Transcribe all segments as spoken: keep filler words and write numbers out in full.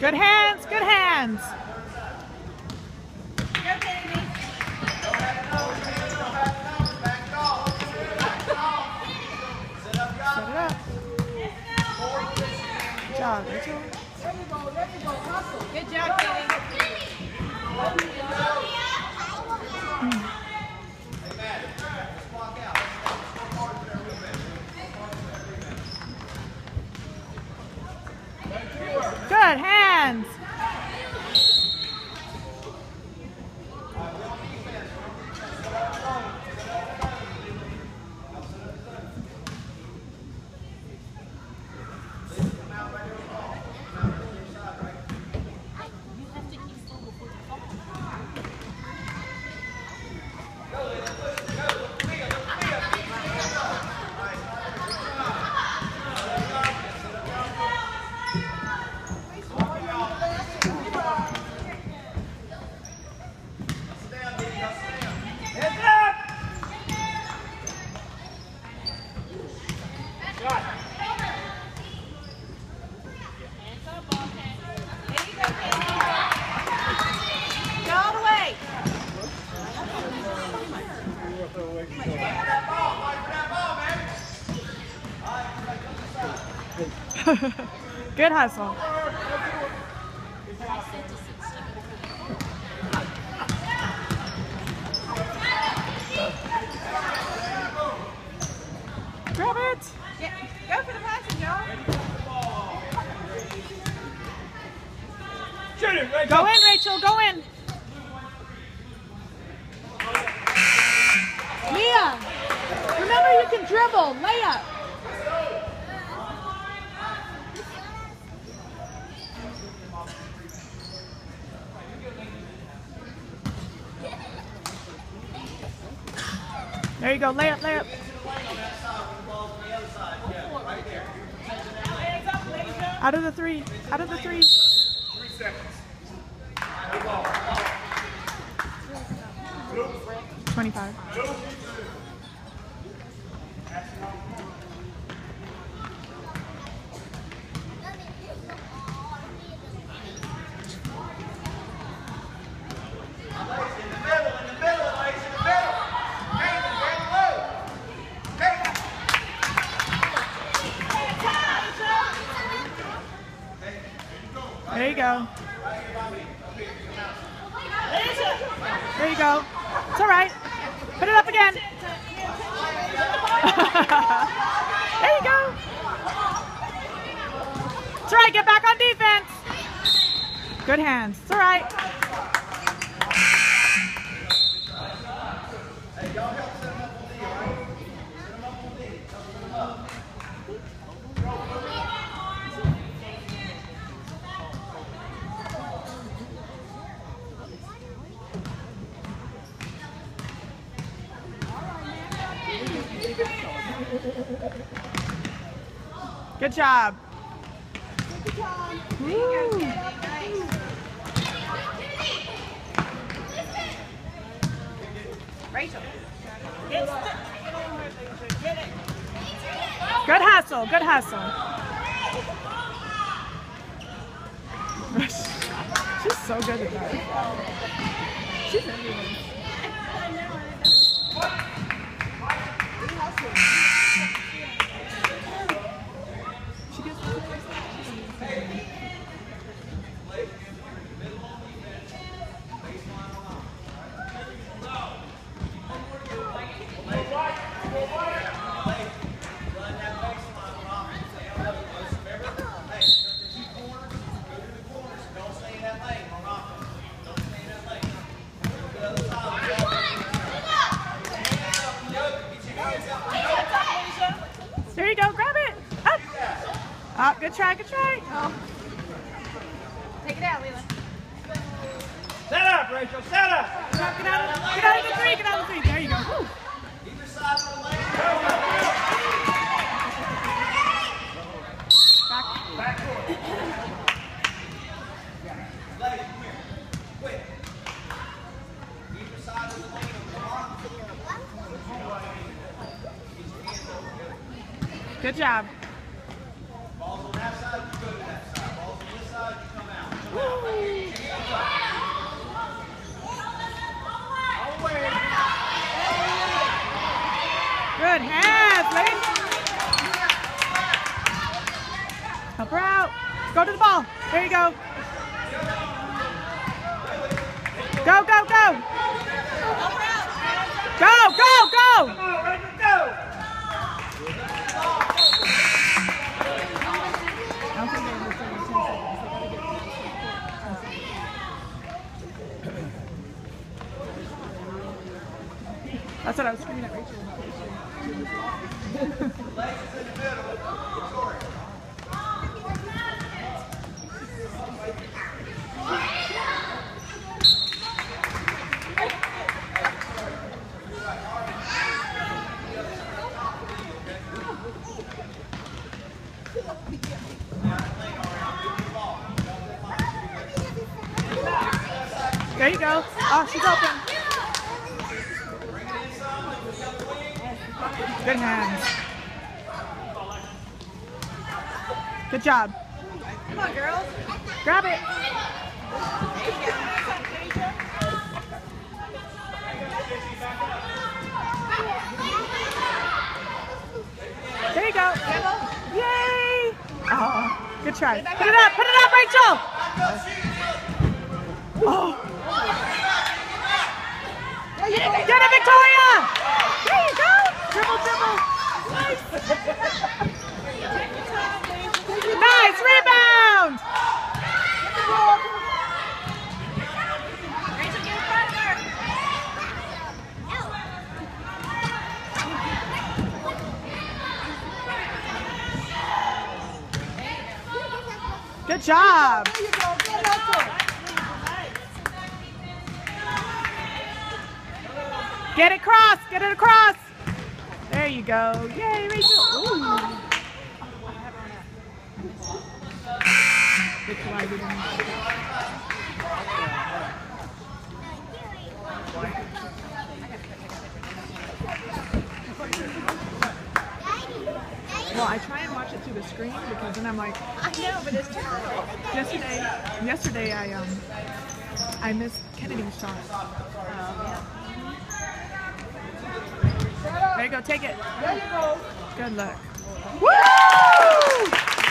Good hands, good hands. Go, baby. Set it up. Good job, Rachel. There you go, there you go, hustle. Good job, Katie. Good hands. Good hustle. Grab it. Get, go for the passing, y'all. Shoot it, Rachel. Go in, Rachel. Go in. Mia, remember you can dribble. Layup. There you go. Layup, layup. Out of the three. Out of the three. Three seconds. twenty-five. There you go. There you go. It's all right. Put it up again. There you go. It's all right. Get back on defense. Good hands. It's all right. Good job. Woo. Rachel. Get Get it. Good hustle. Good hustle. She's so good at that. She's everywhere. There you go, grab it. Up. Up, good try, good try. Oh. Take it out, Leela. Set up, Rachel, set up. Get out, get out, of, get out of the three, get out of the three. There you go. Woo. Either side of the lane. Back. Back court. Lady, come here. Quick. Either side of the lane. Good job. Balls on that side, you go to that side. Balls on this side, you come out. Good hands, lady. Help her out. Go to the ball. There you go. Go, go, go. Go, go, go. Come on, Rachel, go. That's what I was screaming at Rachel. There you go. Oh, she's open. Good hands. Good job. Come on, girls. Grab it. There you go. Yay! Oh, good try. Put it up. Put it up, Rachel. Oh. Get it, Victoria. There you go. Dribble, dribble. Nice rebound. Rachel, get in front of her. Good job. There you go. Get up. Get it across. Get it across. There you go. Yay, Rachel. Ooh. Good try, good one. Well, I try and watch it through the screen because then I'm like, I know, but it's terrible. yesterday, yesterday I um, I missed Kennedy's shot. There you go, take it. There you go. Good luck. Woo!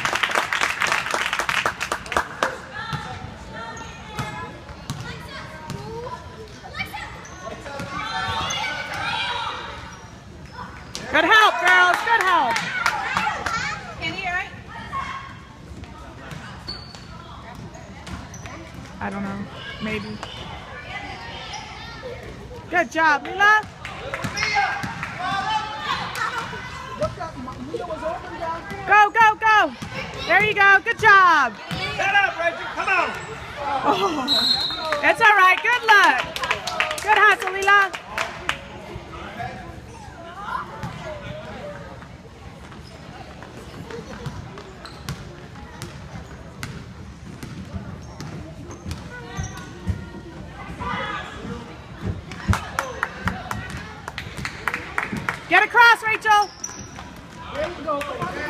Good help, girls. Good help. Can you, right? I don't know. Maybe. Good job, Lila. Go, go, go. There you go. Good job. Set up, Rachel. Come on. Oh, it's all right. Good luck. Good hustle, Lila. Get across, Rachel. There you go.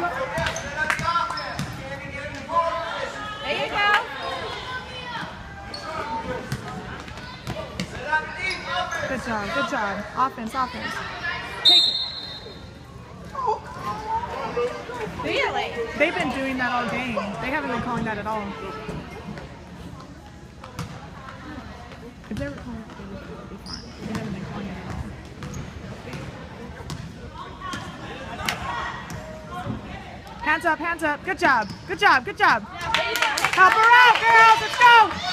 There you go. Good job, good job. Offense, offense. Take it. Really? They've been doing that all game. They haven't been calling that at all. If they were calling it, they would be fine. They haven't been calling it at all. Hands up, hands up. Good job. Good job, good job. Help her out, girls. Let's go.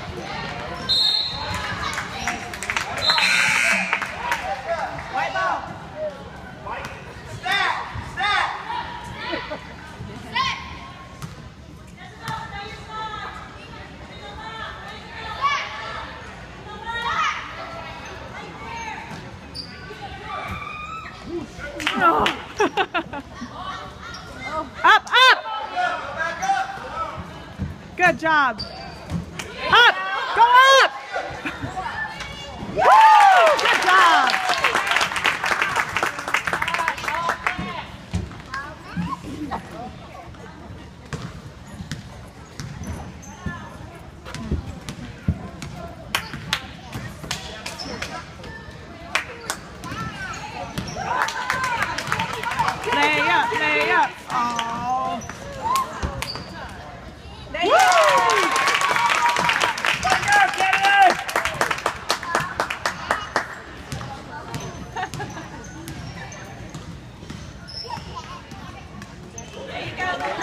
White ball. Stack. Stack. No. Up, up. Good job. Up. Go up. Woo! Good job.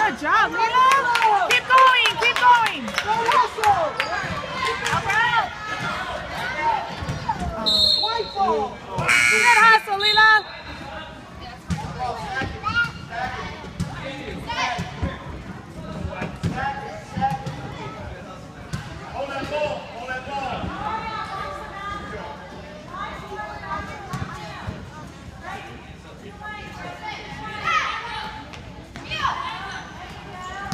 Good job, Lila. Keep going, keep going. Oh. Good hustle, Lila. Hold that ball. Hold that ball.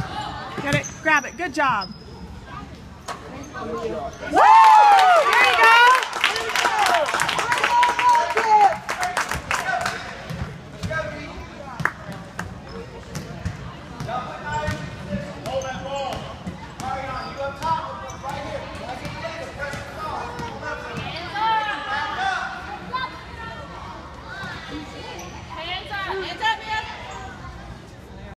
Get it, grab it. Good job. Woo! There you go.